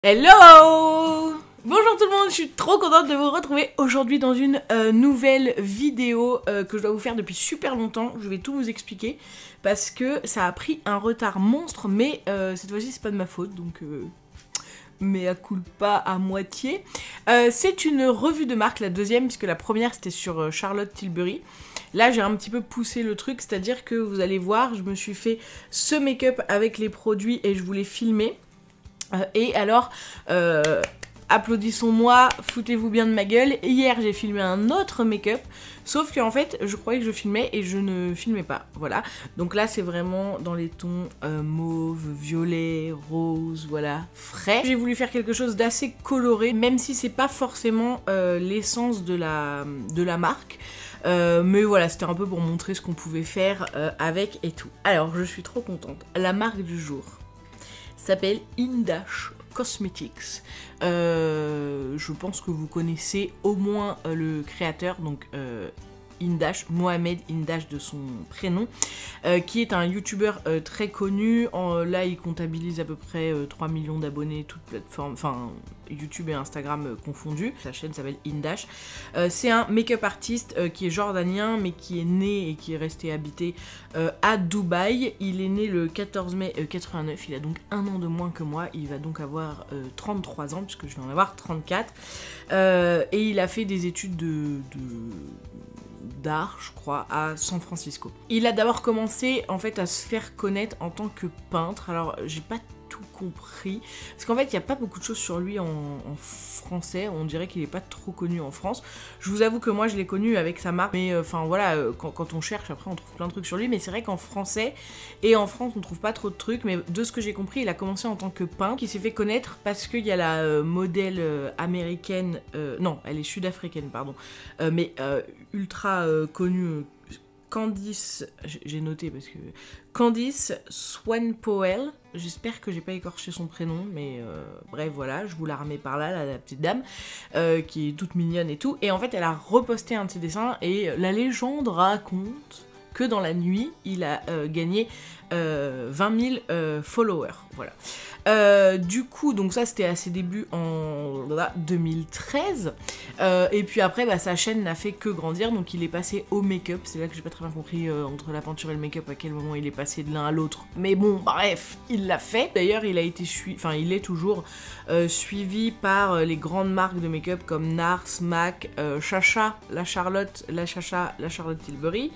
Hello! Bonjour tout le monde, je suis trop contente de vous retrouver aujourd'hui dans une nouvelle vidéo que je dois vous faire depuis super longtemps. Je vais tout vous expliquer parce que ça a pris un retard monstre, mais cette fois-ci c'est pas de ma faute, donc mea culpa à moitié. C'est une revue de marque, la deuxième, puisque la première c'était sur Charlotte Tilbury. Là j'ai un petit peu poussé le truc, c'est-à-dire que vous allez voir, je me suis fait ce make-up avec les produits et je vous l'ai filmé. Et alors, applaudissons-moi, foutez-vous bien de ma gueule. Hier, j'ai filmé un autre make-up, sauf qu'en fait, je croyais que je filmais et je ne filmais pas. Voilà. Donc là, c'est vraiment dans les tons mauve, violet, rose, voilà, frais. J'ai voulu faire quelque chose d'assez coloré, même si c'est pas forcément l'essence de la marque. Mais voilà, c'était un peu pour montrer ce qu'on pouvait faire avec et tout. Alors, je suis trop contente. La marque du jour s'appelle Indash Cosmetics. Je pense que vous connaissez au moins le créateur, donc Indash, Mohamed Indash de son prénom, qui est un youtubeur très connu. Là, il comptabilise à peu près 3 millions d'abonnés, toutes plateformes, enfin YouTube et Instagram confondus. Sa chaîne s'appelle Indash. C'est un make-up artiste qui est jordanien, mais qui est né et qui est resté habité à Dubaï. Il est né le 14 mai 89, il a donc un an de moins que moi. Il va donc avoir 33 ans, puisque je vais en avoir 34. Et il a fait des études d'art, je crois, à San Francisco. Il a d'abord commencé en fait à se faire connaître en tant que peintre. Alors j'ai pas tout compris, parce qu'en fait il n'y a pas beaucoup de choses sur lui en français, on dirait qu'il est pas trop connu en France. Je vous avoue que moi je l'ai connu avec sa marque, mais enfin voilà, quand on cherche après on trouve plein de trucs sur lui, mais c'est vrai qu'en français et en France on trouve pas trop de trucs, mais de ce que j'ai compris il a commencé en tant que peintre, qui s'est fait connaître parce qu'il y a la modèle américaine, non elle est sud-africaine pardon, mais ultra connue, Candice, j'ai noté parce que Candice Swan Powell, j'espère que j'ai pas écorché son prénom, mais bref voilà, je vous la remets par là, la petite dame, qui est toute mignonne et tout, et en fait elle a reposté un de ses dessins, et la légende raconte que dans la nuit, il a gagné 20 000 followers, voilà. Du coup, donc ça c'était à ses débuts en 2013, et puis après bah, sa chaîne n'a fait que grandir, donc il est passé au make-up. C'est là que j'ai pas très bien compris entre la peinture et le make-up à quel moment il est passé de l'un à l'autre, mais bon bref, il l'a fait. D'ailleurs il a été enfin il est toujours suivi par les grandes marques de make-up comme Nars, MAC, Chacha, la Charlotte Tilbury.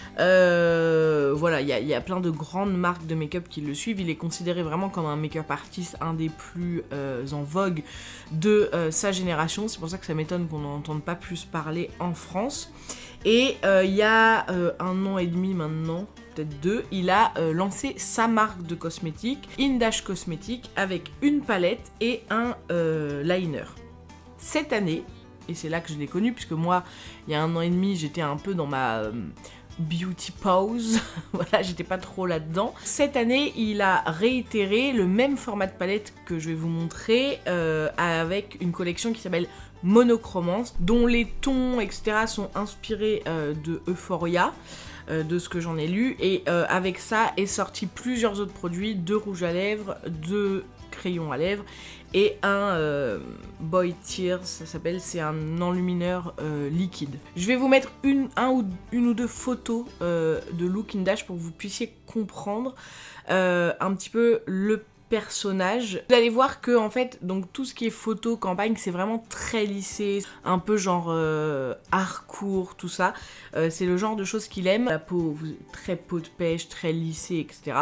Voilà, il y a plein de grandes marques de make-up qui le suivent. Il est considéré vraiment comme un make-up artiste, un des plus en vogue de sa génération. C'est pour ça que ça m'étonne qu'on n'en entende pas plus parler en France. Et il y a 1 an et demi maintenant, peut-être 2, il a lancé sa marque de cosmétiques, Indash Cosmetics, avec une palette et un liner. Cette année, et c'est là que je l'ai connu, puisque moi, il y a 1 an et demi, j'étais un peu dans ma beauty pause, voilà, j'étais pas trop là-dedans. Cette année, il a réitéré le même format de palette que je vais vous montrer, avec une collection qui s'appelle Monochromance, dont les tons, etc. sont inspirés de Euphoria, de ce que j'en ai lu, et avec ça est sorti plusieurs autres produits, 2 rouges à lèvres, 2 crayons à lèvres, et un Boy Tears, ça s'appelle, c'est un enlumineur liquide. Je vais vous mettre une ou deux photos de Look Indash pour que vous puissiez comprendre un petit peu le personnage. Vous allez voir que en fait, donc tout ce qui est photo, campagne, c'est vraiment très lissé, un peu genre hardcore, tout ça. C'est le genre de choses qu'il aime. La peau, très peau de pêche, très lissée, etc.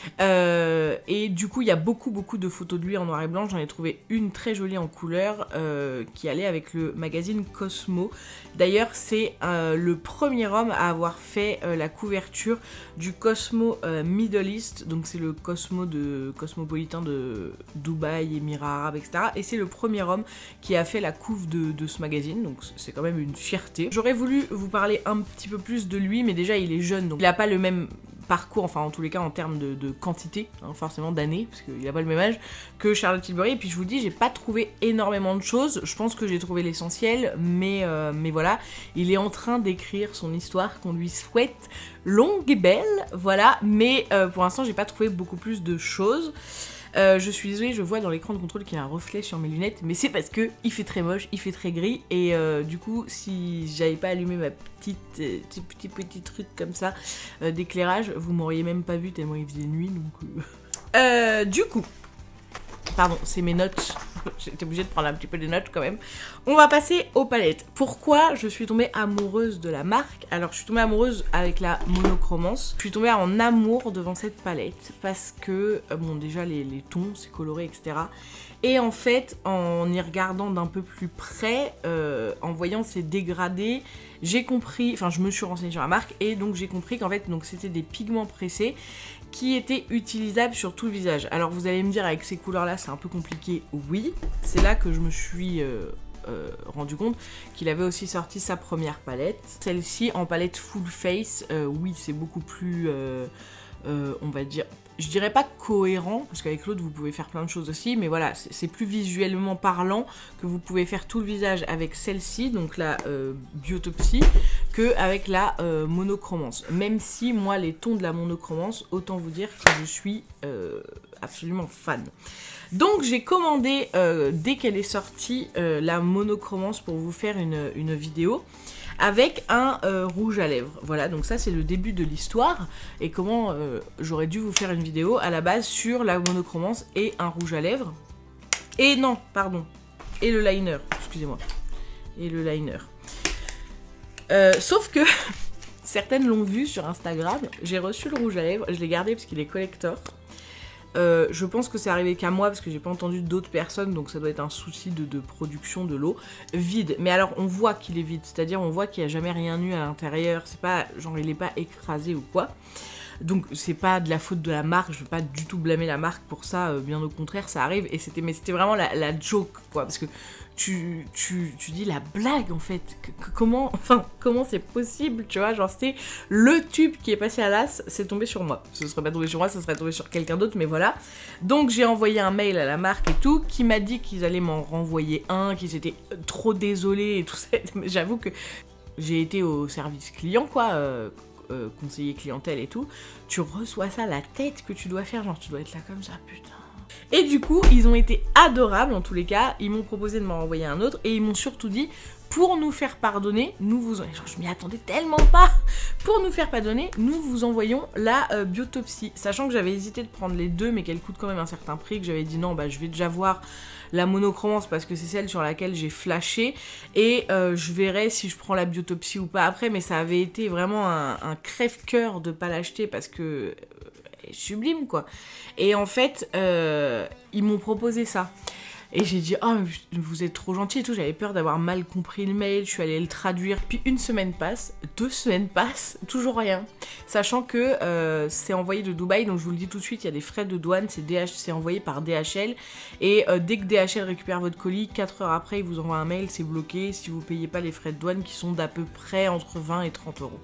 Et du coup, il y a beaucoup de photos de lui en noir et blanc. J'en ai trouvé une très jolie en couleur qui allait avec le magazine Cosmo. D'ailleurs, c'est le premier homme à avoir fait la couverture du Cosmo Middle East. Donc c'est le Cosmopolitain de Dubaï, Émirats Arabes, etc. Et c'est le premier homme qui a fait la couve de ce magazine, donc c'est quand même une fierté. J'aurais voulu vous parler un petit peu plus de lui, mais déjà il est jeune, donc il n'a pas le même parcours, enfin en tous les cas en termes de quantité, hein, forcément d'années, parce qu'il n'a pas le même âge que Charlotte Tilbury. Et puis je vous dis, j'ai pas trouvé énormément de choses, je pense que j'ai trouvé l'essentiel, mais voilà, il est en train d'écrire son histoire qu'on lui souhaite longue et belle, voilà, mais pour l'instant j'ai pas trouvé beaucoup plus de choses. Je suis désolée, je vois dans l'écran de contrôle qu'il y a un reflet sur mes lunettes, mais c'est parce que il fait très moche, il fait très gris, et du coup, si j'avais pas allumé ma petit truc comme ça d'éclairage, vous m'auriez même pas vu tellement il faisait nuit, donc... du coup... Pardon, c'est mes notes. J'étais obligée de prendre un petit peu des notes quand même. On va passer aux palettes. Pourquoi je suis tombée amoureuse de la marque? Alors, je suis tombée amoureuse avec la monochromance. Je suis tombée en amour devant cette palette parce que, bon, déjà, les tons, c'est coloré, etc. Et en fait, en y regardant d'un peu plus près, en voyant ces dégradés, j'ai compris, enfin, je me suis renseignée sur la marque et donc j'ai compris qu'en fait, donc c'était des pigments pressés qui était utilisable sur tout le visage. Alors vous allez me dire avec ces couleurs là c'est un peu compliqué, oui, c'est là que je me suis rendu compte qu'il avait aussi sorti sa première palette. Celle-ci en palette full face, oui c'est beaucoup plus, on va dire, je dirais pas cohérent, parce qu'avec l'autre vous pouvez faire plein de choses aussi, mais voilà, c'est plus visuellement parlant que vous pouvez faire tout le visage avec celle-ci, donc la Biotopsy, qu'avec la monochromance. Même si moi les tons de la monochromance, autant vous dire que je suis absolument fan. Donc j'ai commandé dès qu'elle est sortie la monochromance pour vous faire une vidéo avec un rouge à lèvres. Voilà, donc ça c'est le début de l'histoire et comment j'aurais dû vous faire une vidéo à la base sur la monochromance et un rouge à lèvres. Et non, pardon, et le liner, excusez-moi, et le liner. Sauf que certaines l'ont vu sur Instagram, j'ai reçu le rouge à lèvres, je l'ai gardé parce qu'il est collector. Je pense que c'est arrivé qu'à moi parce que j'ai pas entendu d'autres personnes, donc ça doit être un souci de production de l'eau. Vide, mais alors on voit qu'il est vide, c'est-à-dire on voit qu'il n'y a jamais rien eu à l'intérieur, c'est pas genre il est pas écrasé ou quoi. Donc c'est pas de la faute de la marque, je veux pas du tout blâmer la marque pour ça, bien au contraire ça arrive, et c'était vraiment la joke quoi, parce que tu dis la blague en fait, comment c'est possible, tu vois, genre c'est le tube qui est passé à l'as, c'est tombé sur moi, ce serait pas tombé sur moi, ça serait tombé sur quelqu'un d'autre, mais voilà. Donc j'ai envoyé un mail à la marque et tout, qui m'a dit qu'ils allaient m'en renvoyer un, qu'ils étaient trop désolés et tout ça, mais j'avoue que j'ai été au service client quoi, conseiller clientèle et tout, tu reçois ça, la tête que tu dois faire, genre tu dois être là comme ça, putain. Et du coup, ils ont été adorables en tous les cas, ils m'ont proposé de m'en envoyer un autre, et ils m'ont surtout dit, pour nous faire pardonner, nous vous... Genre, je m'y attendais tellement pas. Pour nous faire pardonner, nous vous envoyons la Biotopsy. Sachant que j'avais hésité de prendre les deux, mais qu'elle coûte quand même un certain prix, que j'avais dit non, bah je vais déjà voir la monochromance parce que c'est celle sur laquelle j'ai flashé, et je verrai si je prends la Biotopsy ou pas après, mais ça avait été vraiment un crève-cœur de pas l'acheter parce que... sublime quoi. Et en fait ils m'ont proposé ça et j'ai dit oh vous êtes trop gentil et tout, j'avais peur d'avoir mal compris le mail, je suis allée le traduire, puis une semaine passe, 2 semaines passent, toujours rien, sachant que c'est envoyé de Dubaï, donc je vous le dis tout de suite, il y a des frais de douane, c'est envoyé par DHL, et dès que DHL récupère votre colis, 4 heures après il vous envoie un mail, c'est bloqué si vous payez pas les frais de douane qui sont d'à peu près entre 20 et 30 euros.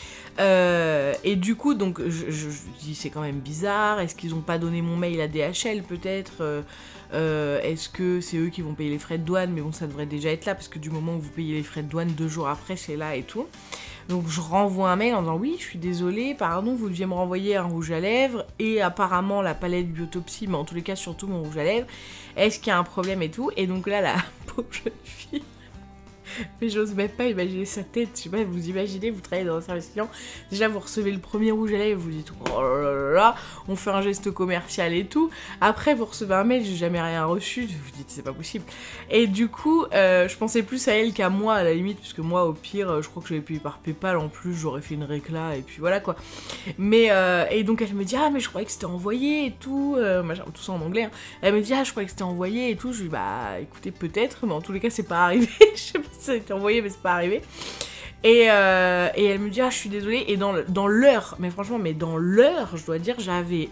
Et du coup, donc, je dis c'est quand même bizarre, est-ce qu'ils ont pas donné mon mail à DHL peut-être, est-ce que c'est eux qui vont payer les frais de douane, mais bon ça devrait déjà être là, parce que du moment où vous payez les frais de douane 2 jours après c'est là et tout. Donc je renvoie un mail en disant oui je suis désolée, pardon, vous deviez me renvoyer un rouge à lèvres, et apparemment la palette Biotopsy, mais en tous les cas surtout mon rouge à lèvres, est-ce qu'il y a un problème et tout, et donc là la pauvre jeune fille... Mais j'ose même pas imaginer sa tête, je sais pas, vous imaginez, vous travaillez dans un service client, déjà vous recevez le premier rouge à lèvres, vous dites oh là là là, on fait un geste commercial et tout, après vous recevez un mail, j'ai jamais rien reçu, vous dites c'est pas possible, et du coup je pensais plus à elle qu'à moi à la limite, puisque moi au pire je crois que j'avais payé par Paypal en plus, j'aurais fait une récla et puis voilà quoi, mais et donc elle me dit ah mais je croyais que c'était envoyé et tout, machin, tout ça en anglais, hein. Elle me dit ah je croyais que c'était envoyé et tout, je lui dis bah écoutez peut-être, mais en tous les cas c'est pas arrivé, je sais pas si ça a été envoyé mais c'est pas arrivé, et elle me dit ah je suis désolée, et dans l'heure, mais franchement mais dans l'heure je dois dire j'avais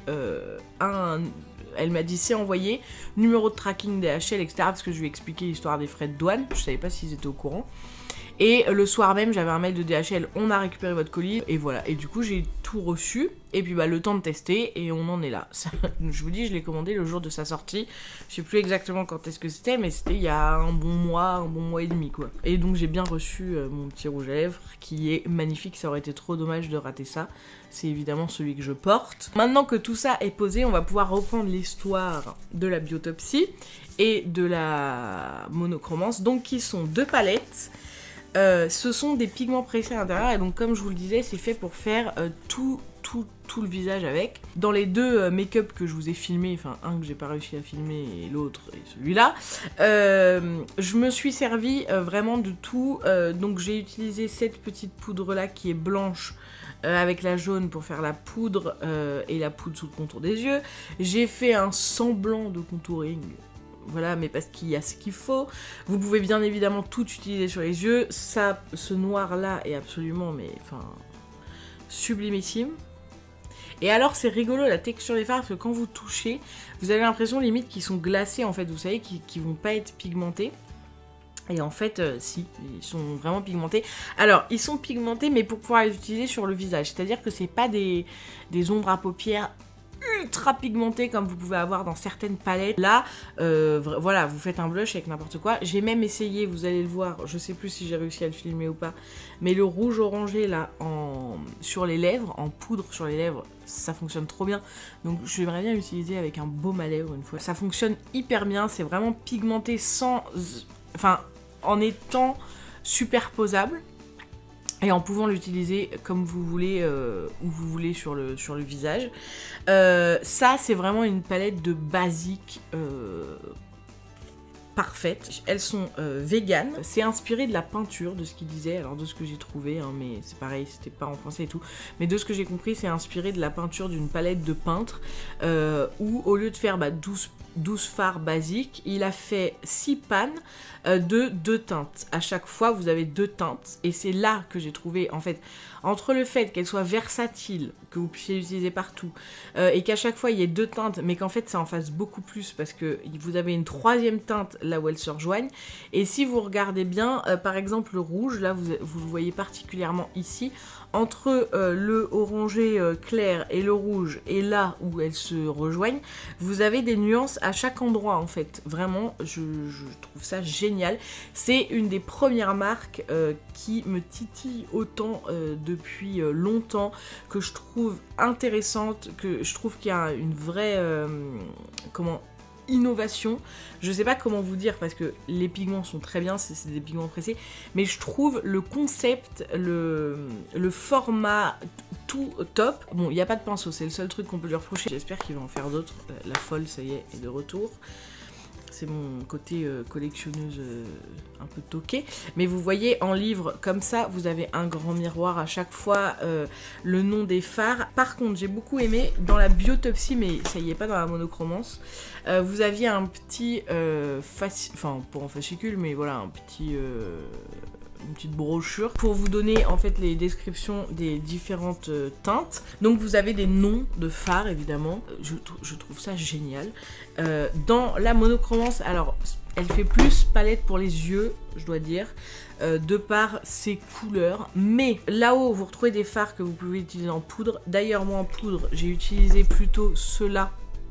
elle m'a dit c'est envoyé, numéro de tracking DHL etc, parce que je lui ai expliqué l'histoire des frais de douane, je savais pas s'ils étaient au courant, Et le soir même, j'avais un mail de DHL, on a récupéré votre colis, et voilà. Et du coup, j'ai tout reçu, et puis bah le temps de tester, et on en est là. Je vous dis, je l'ai commandé le jour de sa sortie. Je sais plus exactement quand est-ce que c'était, mais c'était il y a un bon mois et demi, quoi. Et donc j'ai bien reçu mon petit rouge à lèvres, qui est magnifique, ça aurait été trop dommage de rater ça. C'est évidemment celui que je porte. Maintenant que tout ça est posé, on va pouvoir reprendre l'histoire de la biotopsie et de la monochromance, donc qui sont 2 palettes. Ce sont des pigments pressés à l'intérieur, et donc comme je vous le disais, c'est fait pour faire tout le visage avec. Dans les 2 make-up que je vous ai filmés, enfin un que j'ai pas réussi à filmer et l'autre est celui-là, je me suis servi vraiment de tout. Donc j'ai utilisé cette petite poudre là qui est blanche avec la jaune pour faire la poudre et la poudre sous le contour des yeux. J'ai fait un semblant de contouring. Voilà, mais parce qu'il y a ce qu'il faut. Vous pouvez bien évidemment tout utiliser sur les yeux. Ça, ce noir-là est absolument, mais enfin, sublimissime. Et alors, c'est rigolo la texture des fards, parce que quand vous touchez, vous avez l'impression limite qu'ils sont glacés, en fait, vous savez, qu'ils vont pas être pigmentés. Et en fait, si, ils sont vraiment pigmentés. Alors, ils sont pigmentés, mais pour pouvoir les utiliser sur le visage. C'est-à-dire que c'est pas des ombres à paupières ultra pigmenté comme vous pouvez avoir dans certaines palettes. Là, voilà, vous faites un blush avec n'importe quoi. J'ai même essayé, vous allez le voir, je sais plus si j'ai réussi à le filmer ou pas, mais le rouge orangé là, sur les lèvres, en poudre sur les lèvres, ça fonctionne trop bien. Donc j'aimerais bien l'utiliser avec un baume à lèvres une fois. Ça fonctionne hyper bien, c'est vraiment pigmenté sans... Enfin, en étant superposable. Et en pouvant l'utiliser comme vous voulez, où vous voulez sur le visage. Ça, c'est vraiment une palette de basique parfaite. Elles sont véganes. C'est inspiré de la peinture, de ce qu'il disait, alors de ce que j'ai trouvé, hein, mais c'est pareil, c'était pas en français et tout. Mais de ce que j'ai compris, c'est inspiré de la peinture d'une palette de peintre, où au lieu de faire 12 fards basiques, il a fait 6 pannes de 2 teintes. À chaque fois, vous avez 2 teintes. Et c'est là que j'ai trouvé, en fait, entre le fait qu'elle soit versatile, que vous puissiez l'utiliser partout, et qu'à chaque fois, il y ait 2 teintes, mais qu'en fait, ça en fasse beaucoup plus, parce que vous avez une 3e teinte là où elles se rejoignent. Et si vous regardez bien, par exemple, le rouge, là, vous le voyez particulièrement ici, entre le orangé clair et le rouge, et là où elles se rejoignent, vous avez des nuances à chaque endroit, en fait. Vraiment, je trouve ça génial. C'est une des premières marques qui me titille autant depuis longtemps, que je trouve intéressante, que je trouve qu'il y a une vraie... innovation. Je sais pas comment vous dire parce que les pigments sont très bien, c'est des pigments pressés, mais je trouve le concept, le format tout top. Bon, il n'y a pas de pinceau, c'est le seul truc qu'on peut lui reprocher. J'espère qu'il va en faire d'autres. La folle, ça y est de retour. C'est mon côté collectionneuse un peu toquée. Mais vous voyez, en livre comme ça, vous avez un grand miroir à chaque fois, le nom des fards. Par contre, j'ai beaucoup aimé, dans la biotopsie, mais ça y est pas dans la monochromance, vous aviez un petit, enfin, pas en fascicule, mais voilà, un petit... une petite brochure pour vous donner en fait les descriptions des différentes teintes. Donc vous avez des noms de fards évidemment, je trouve ça génial. Dans la monochromance, alors elle fait plus palette pour les yeux, je dois dire, de par ses couleurs, mais là-haut vous retrouvez des fards que vous pouvez utiliser en poudre. D'ailleurs moi en poudre j'ai utilisé plutôt ceux-là,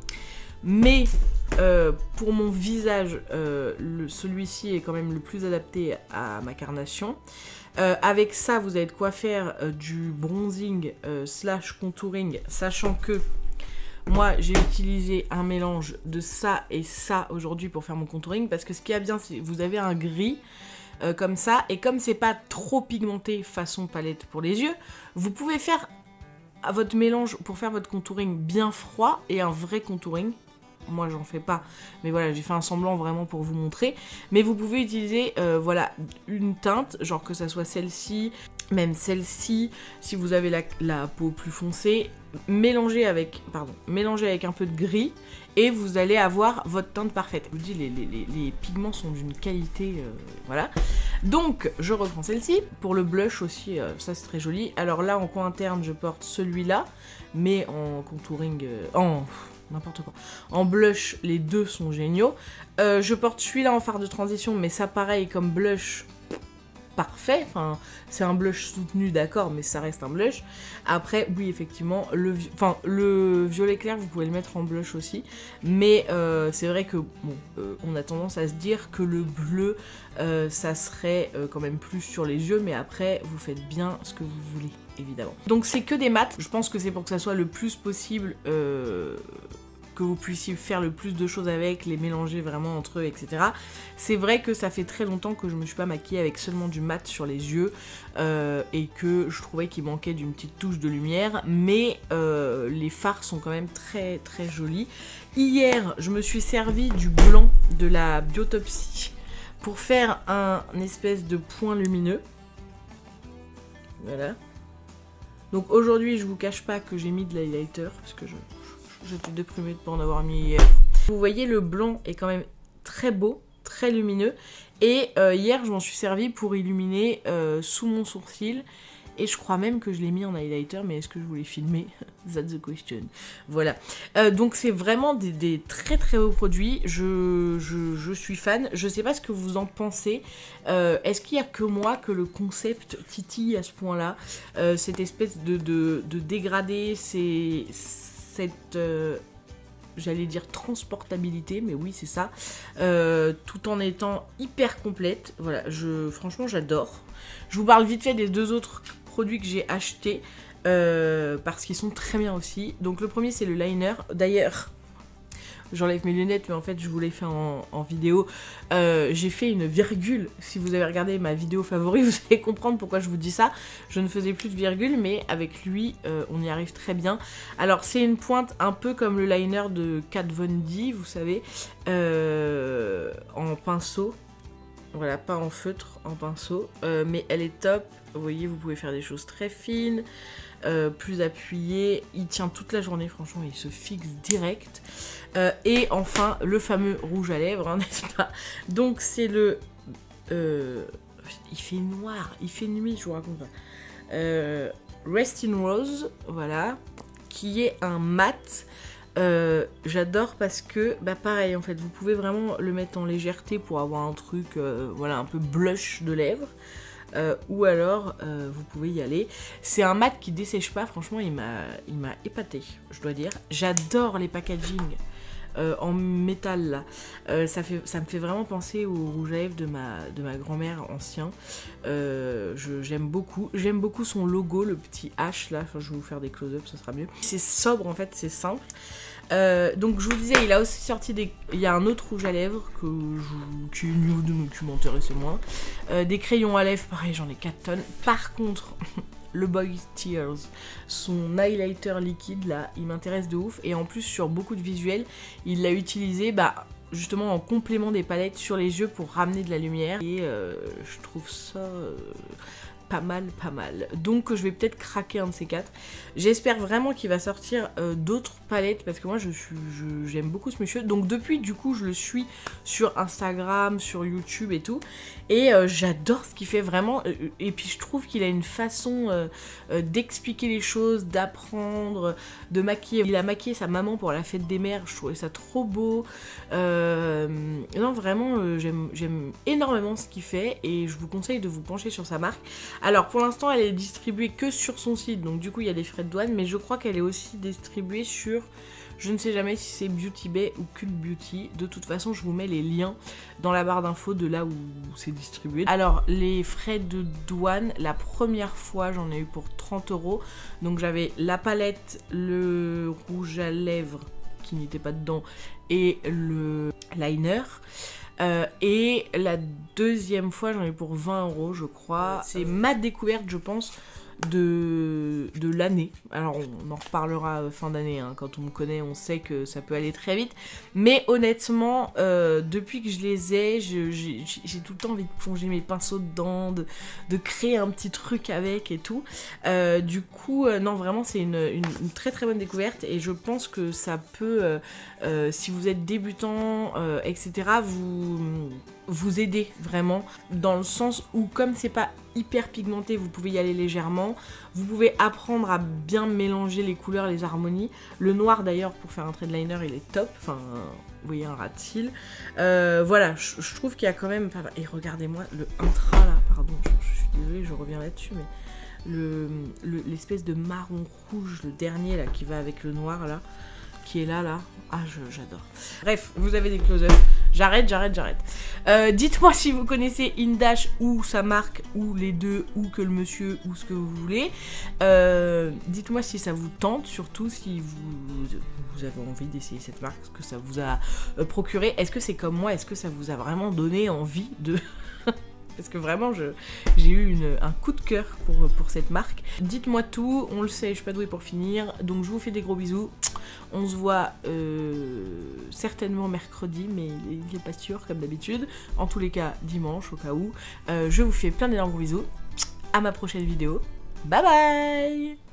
mais pour mon visage, celui-ci est quand même le plus adapté à ma carnation. Avec ça, vous avez de quoi faire du bronzing slash contouring, sachant que moi, j'ai utilisé un mélange de ça et ça aujourd'hui pour faire mon contouring, parce que ce qui est bien, c'est que vous avez un gris comme ça, et comme c'est pas trop pigmenté façon palette pour les yeux, vous pouvez faire votre mélange pour faire votre contouring bien froid et un vrai contouring. Moi j'en fais pas, mais voilà, j'ai fait un semblant vraiment pour vous montrer. Mais vous pouvez utiliser voilà, une teinte, genre que ça soit celle-ci, même celle-ci, si vous avez la peau plus foncée, mélangez avec un peu de gris, et vous allez avoir votre teinte parfaite. Je vous dis, les pigments sont d'une qualité, voilà. Donc, je reprends celle-ci. Pour le blush aussi, ça c'est très joli. Alors là, en coin interne, je porte celui-là, mais en contouring, n'importe quoi. En blush, les deux sont géniaux. Je porte celui-là en fard de transition, mais ça pareil, comme blush, parfait, enfin c'est un blush soutenu d'accord mais ça reste un blush. Après oui effectivement le violet clair vous pouvez le mettre en blush aussi, mais c'est vrai que bon on a tendance à se dire que le bleu ça serait quand même plus sur les yeux, mais après vous faites bien ce que vous voulez évidemment. Donc c'est que des mats, je pense que c'est pour que ça soit le plus possible que vous puissiez faire le plus de choses avec, les mélanger vraiment entre eux, etc. C'est vrai que ça fait très longtemps que je me suis pas maquillée avec seulement du mat sur les yeux et que je trouvais qu'il manquait d'une petite touche de lumière, mais les fards sont quand même très très jolis. Hier, je me suis servi du blanc de la Biotopsy pour faire un espèce de point lumineux. Voilà. Donc aujourd'hui, je vous cache pas que j'ai mis de l'highlighter parce que j'étais déprimée de ne pas en avoir mis hier. Vous voyez, le blanc est quand même très beau, très lumineux. Et hier, je m'en suis servi pour illuminer sous mon sourcil. Et je crois même que je l'ai mis en highlighter, mais est-ce que je voulais filmer? That's the question. Voilà. Donc c'est vraiment des très très beaux produits. Je suis fan. Je sais pas ce que vous en pensez. Est-ce qu'il y a que moi que le concept titille à ce point-là? Cette espèce de dégradé, cette... j'allais dire transportabilité, mais oui c'est ça, tout en étant hyper complète. Voilà, franchement j'adore. Je vous parle vite fait des deux autres produits que j'ai achetés parce qu'ils sont très bien aussi. Donc le premier c'est le liner. D'ailleurs j'enlève mes lunettes, mais en fait je vous l'ai fait en vidéo. J'ai fait une virgule. Si vous avez regardé ma vidéo favorite, vous allez comprendre pourquoi je vous dis ça. Je ne faisais plus de virgule, mais avec lui, on y arrive très bien. Alors c'est une pointe un peu comme le liner de Kat Von D, vous savez, en pinceau. Voilà, pas en feutre, en pinceau. Mais elle est top. Vous voyez, vous pouvez faire des choses très fines, plus appuyées. Il tient toute la journée, franchement, il se fixe direct. Et enfin, le fameux rouge à lèvres, hein, n'est-ce pas? Donc c'est le... il fait noir, il fait nuit, je vous raconte pas. Rest in Rose, voilà, qui est un mat. J'adore parce que, bah pareil en fait, vous pouvez vraiment le mettre en légèreté pour avoir un truc, voilà, un peu blush de lèvres. Ou alors vous pouvez y aller. C'est un mat qui dessèche pas, franchement il m'a épaté, je dois dire. J'adore les packaging en métal là. Ça me fait vraiment penser au rouge à lèvres de ma grand-mère ancien. J'aime beaucoup son logo, le petit H là. Enfin, je vais vous faire des close-up, ça sera mieux. C'est sobre en fait, c'est simple. Donc je vous disais, il a aussi sorti il y a un autre rouge à lèvres qui est new, qui m'intéressait moins. Des crayons à lèvres, pareil, j'en ai 4 tonnes. Par contre, le Boys Tears, son highlighter liquide là, il m'intéresse de ouf. Et en plus, sur beaucoup de visuels, il l'a utilisé justement en complément des palettes sur les yeux pour ramener de la lumière. Et je trouve ça... pas mal. Donc je vais peut-être craquer un de ces quatre. J'espère vraiment qu'il va sortir d'autres palettes parce que moi j'aime beaucoup ce monsieur. Donc depuis du coup je le suis sur Instagram, sur YouTube et tout. Et j'adore ce qu'il fait vraiment. Et puis je trouve qu'il a une façon d'expliquer les choses, d'apprendre, de maquiller. Il a maquillé sa maman pour la fête des mères. Je trouvais ça trop beau. Non vraiment j'aime énormément ce qu'il fait. Et je vous conseille de vous pencher sur sa marque. Alors pour l'instant elle est distribuée que sur son site, donc du coup il y a des frais de douane, mais je crois qu'elle est aussi distribuée sur, je ne sais jamais si c'est Beauty Bay ou Cult Beauty. De toute façon je vous mets les liens dans la barre d'infos de là où c'est distribué. Alors les frais de douane, la première fois j'en ai eu pour 30 €, donc j'avais la palette, le rouge à lèvres qui n'était pas dedans et le liner. Et la deuxième fois j'en ai pour 20 € je crois. C'est ma découverte je pense de l'année. Alors on en reparlera fin d'année, hein. Quand on me connaît on sait que ça peut aller très vite. Mais honnêtement depuis que je les ai, j'ai tout le temps envie de plonger mes pinceaux dedans, de créer un petit truc avec et tout. Du coup non vraiment c'est une très très bonne découverte. Et je pense que ça peut si vous êtes débutant etc. vous aider vraiment, dans le sens où comme c'est pas hyper pigmenté, vous pouvez y aller légèrement, vous pouvez apprendre à bien mélanger les couleurs, les harmonies. Le noir d'ailleurs pour faire un trait de liner il est top, enfin vous voyez un ras de cils. Voilà, je trouve qu'il y a quand même, et regardez-moi le intra là, pardon, je suis désolée, je reviens là-dessus, mais l'espèce de marron rouge, le dernier là qui va avec le noir là, qui est là, ah j'adore. Bref, vous avez des close-up, j'arrête. Dites-moi si vous connaissez Indash ou sa marque, ou les deux, ou que le monsieur, ou ce que vous voulez. Dites-moi si ça vous tente, surtout si vous avez envie d'essayer cette marque, ce que ça vous a procuré. Est-ce que c'est comme moi, est-ce que ça vous a vraiment donné envie de... Parce que vraiment, j'ai eu un coup de cœur pour cette marque. Dites-moi tout, on le sait, je suis pas douée pour finir. Donc je vous fais des gros bisous. On se voit certainement mercredi, mais il n'est pas sûr comme d'habitude. En tous les cas, dimanche au cas où. Je vous fais plein d'énormes gros bisous. À ma prochaine vidéo. Bye bye!